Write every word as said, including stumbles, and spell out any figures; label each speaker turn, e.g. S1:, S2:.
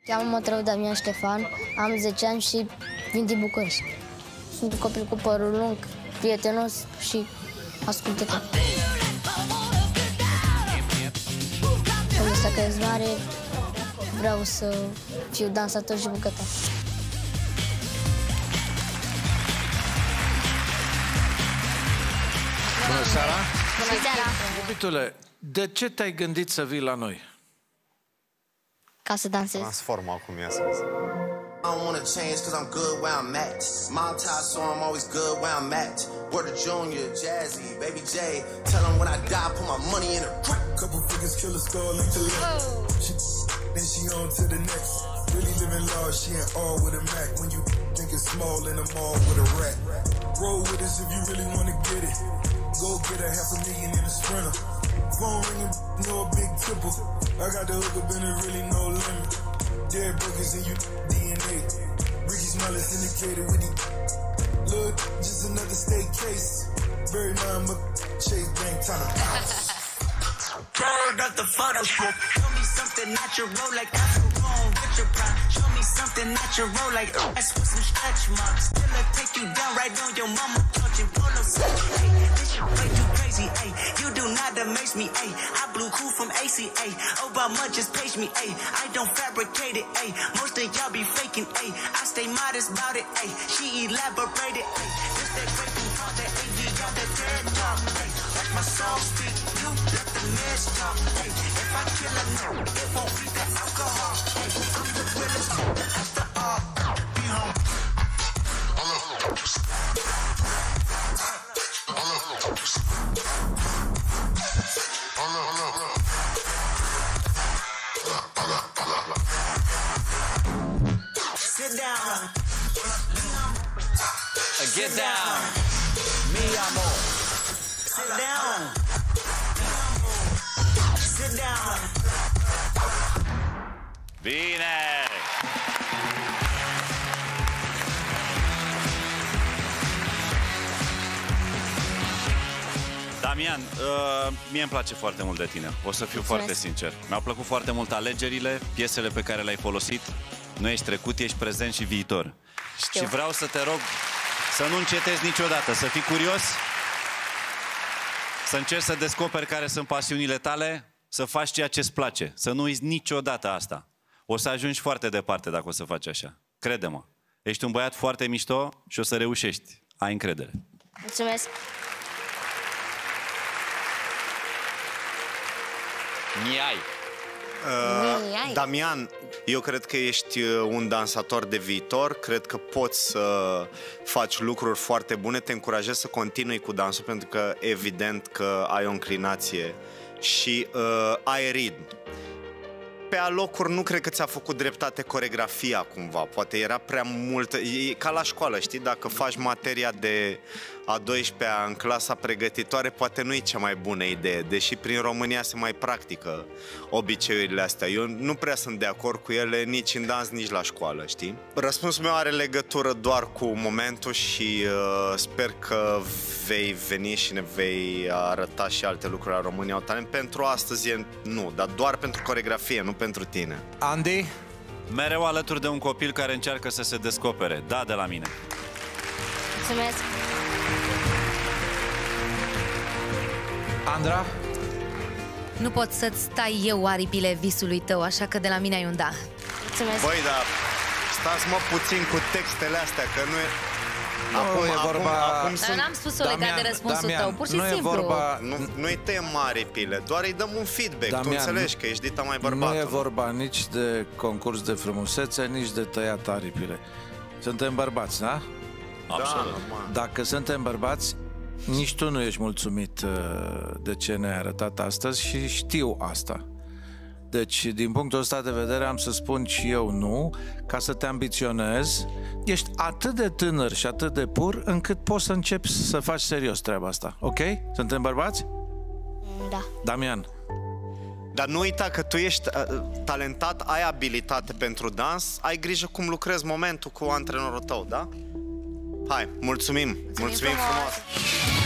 S1: Cheamă-mă Trău Damian Ștefan, am zece ani și vin din București. Sunt un copil cu părul lung, prietenos și ascultător. Când o să cresc mare, vreau să fiu dansator și bucătar.
S2: Bună seara!
S1: Bună seara!
S2: Iubitule, de ce te-ai gândit să vii la noi?
S1: Ca să dansez.
S3: Transformă acum, ia să vezi.
S4: I don't wanna change cause I'm good where I'm at. Smile tie, so I'm always good where I'm at. Word of Junior, Jazzy, Baby J. Tell them when I die, put my money in a crack. Couple figures, kill a skull, link to left. Then she on to the next. Really living large, she in all with a Mac. When you think it's small in the mall with a rat. Roll with us if you really wanna get it. Go get a half a million in a Sprinter. Phone ringing, no big tipple. I got the hook up and there really no limit. Dead burgers in you D N A. Ricky Smiley syndicated with the look, just another state case. Very mind, but Chase Bank time. Turn up the Photoshop. Show me something natural like I feel wrong with your pride. Show me something natural like that's with some stretch marks. Still I take you down right on your mama touching polo set. Hey, this shit make you crazy, ay. You do not amaze me, ay. I blew cool from A C A. Obama just page me, ay. I don't fabricate it, ay. Most of y'all be faking, ay. I stay modest about it, ay. She elaborated, ay. This that great thing called that A V, y'all that dead talk, ay. Like my song speak, you let the mess talk, ay. If I kill a no, it won't be the alcohol, ay. I'm the realest after all. Be home. Sit down.
S5: Get down. Mi amor.
S4: Sit down. Sit down.
S5: Bine! Damian, uh, mie îmi place foarte mult de tine. O să fiu
S1: Mulțumesc.
S5: foarte sincer. Mi-au plăcut foarte mult alegerile, piesele pe care le-ai folosit. Nu ești trecut, ești prezent și viitor.
S1: Știu.
S5: Și vreau să te rog să nu încetezi niciodată, să fii curios, să încerci să descoperi care sunt pasiunile tale, să faci ceea ce îți place, să nu uiți niciodată asta. O să ajungi foarte departe dacă o să faci așa. Crede-mă. Ești un băiat foarte mișto și o să reușești. Ai încredere.
S1: Mulțumesc!
S5: Miai.
S3: Uh, Damian, eu cred că ești un dansator de viitor, cred că poți să faci lucruri foarte bune, te încurajez să continui cu dansul pentru că evident că ai o înclinație și uh, ai ritm. Pe alocuri nu cred că ți-a făcut dreptate coregrafia cumva, poate era prea multă, e ca la școală, știi, dacă faci materia de a douăsprezecea în clasa pregătitoare, poate nu e cea mai bună idee, deși prin România se mai practică obiceiurile astea. Eu nu prea sunt de acord cu ele nici în dans, nici la școală, știi? Răspunsul meu are legătură doar cu momentul și uh, sper că vei veni și ne vei arăta și alte lucruri la România au talent. Pentru astăzi e nu, dar doar pentru coregrafie, nu pentru tine.
S2: Andy?
S5: Mereu alături de un copil care încearcă să se descopere. Da, de la mine.
S1: Mulțumesc!
S2: Andra?
S6: Nu pot să-ți stai eu aripile visului tău, așa că de la mine ai un da.
S1: Mulțumesc!
S3: Băi, dar stați mă puțin cu textele astea, că nu e...
S2: Acum, e vorba...
S3: acum, acum
S6: Dar
S3: sunt...
S6: n-am spus-o legat de răspunsul
S2: Damian,
S6: tău, pur și
S2: nu
S6: simplu.
S2: E vorba...
S3: Nu, nu-i tem aripile, doar îi dăm un feedback.
S2: Damian,
S3: tu înțelegi că ești dita mai bărbatul.
S2: Nu e vorba nici de concurs de frumusețe, nici de tăiat aripile. Suntem bărbați, da?
S5: Absolut.
S3: Da,
S2: Dacă suntem bărbați, nici tu nu ești mulțumit de ce ne-ai arătat astăzi și știu asta. Deci, din punctul ăsta de vedere, am să spun și eu nu, ca să te ambiționezi. Ești atât de tânăr și atât de pur, încât poți să începi să faci serios treaba asta. Ok? Suntem bărbați?
S1: Da.
S2: Damian.
S3: Dar nu uita că tu ești uh, talentat, ai abilitate pentru dans, ai grijă cum lucrezi momentul cu antrenorul tău, da? Hai, mulțumim! Mulțumim, mulțumim frumos!